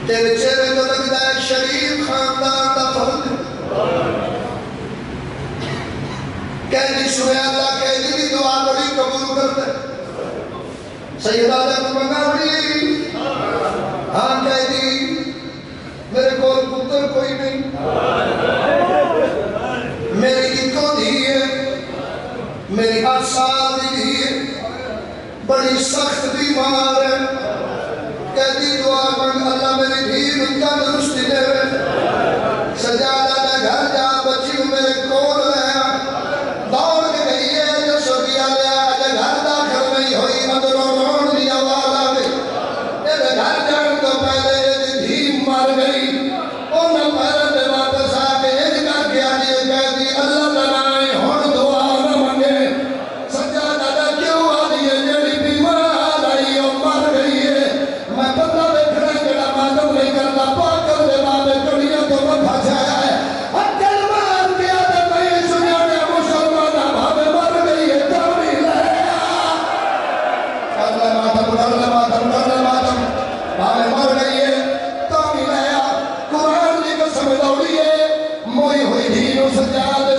تیرے چہرے تو لگتا ہے شریف خاندان دا فرد قیدی سنے اللہ قیدی کی دعا بڑی قبول کرتے سیدہ جب منگاڑی ہاں قیدی میرے کول پتر کوئی نہیں میری کتوں دی ہے میری 8 سال دی ہے بڑی سخت بیمار ہے قیدی دعا منگ اللہ میری دھی تندرستی دے سجادہ دے گھر جا بچی میرے کول لیا دوڑ کے گئی ہے جو سبیا لیا جے گھر داخل نہیں ہوئی اندروں رون دی آواز آ گئی تیرے گھر جان تو پہلے یہ دھی مر گئی انہیں پہلے دے واپس آ کے ایک کر کے آجی قیدی اللہ بنائے ہون دعا نہ منگے سجادہ دے کیوں آجی ہے جیڑی بیمار آئی اور مر گئی ہے میں پتہ دیکھنا کیڑا معلوم نہیں کرتا پاکر دے بابے کڑیاں تو میں پھنسایا ہے اکل مار کیا دے میں سنیا دے مسلمانہ بھابے مر گئی ہے کبھی لیا اگلے ماتم بھابے مر گئی ہے کبھی لیا قرآن کی قسم دوڑی ہے موئی ہوئی دھی نو سجا دے